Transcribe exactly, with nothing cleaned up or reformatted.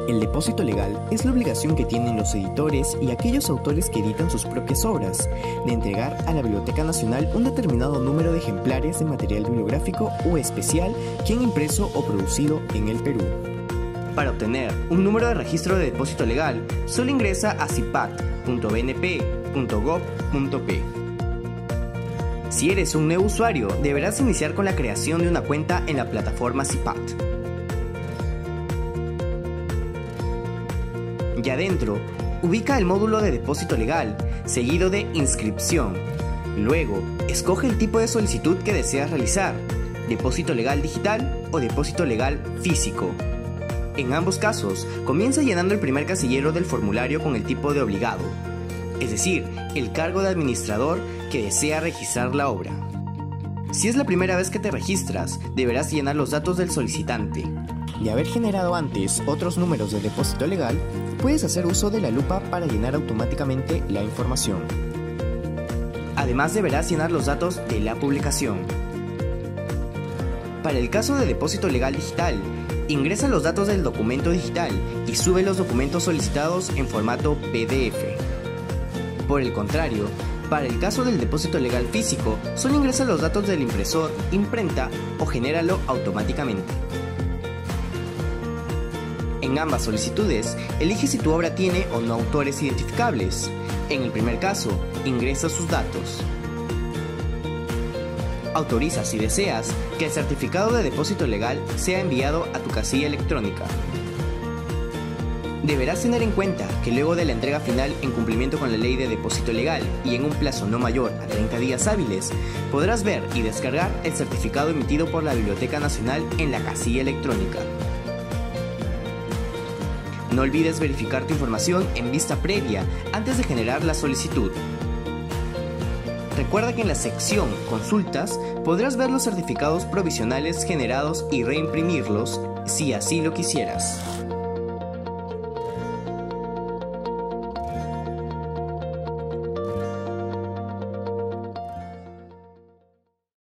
El depósito legal es la obligación que tienen los editores y aquellos autores que editan sus propias obras de entregar a la Biblioteca Nacional un determinado número de ejemplares de material bibliográfico o especial que han impreso o producido en el Perú. Para obtener un número de registro de depósito legal, solo ingresa a cipat punto b n p punto gov punto p. Si eres un nuevo usuario, deberás iniciar con la creación de una cuenta en la plataforma cipat. Ya dentro, ubica el módulo de depósito legal, seguido de inscripción. Luego, escoge el tipo de solicitud que deseas realizar, depósito legal digital o depósito legal físico. En ambos casos, comienza llenando el primer casillero del formulario con el tipo de obligado, es decir, el cargo de administrador que desea registrar la obra. Si es la primera vez que te registras, deberás llenar los datos del solicitante. De haber generado antes otros números de depósito legal, puedes hacer uso de la lupa para llenar automáticamente la información. Además, deberás llenar los datos de la publicación. Para el caso de depósito legal digital, ingresa los datos del documento digital y sube los documentos solicitados en formato P D F. Por el contrario, para el caso del depósito legal físico, solo ingresa los datos del impresor, imprenta o genéralo automáticamente. En ambas solicitudes, elige si tu obra tiene o no autores identificables. En el primer caso, ingresa sus datos. Autoriza, si deseas, que el certificado de depósito legal sea enviado a tu casilla electrónica. Deberás tener en cuenta que luego de la entrega final en cumplimiento con la ley de depósito legal y en un plazo no mayor a treinta días hábiles, podrás ver y descargar el certificado emitido por la Biblioteca Nacional en la casilla electrónica. No olvides verificar tu información en vista previa antes de generar la solicitud. Recuerda que en la sección Consultas podrás ver los certificados provisionales generados y reimprimirlos si así lo quisieras.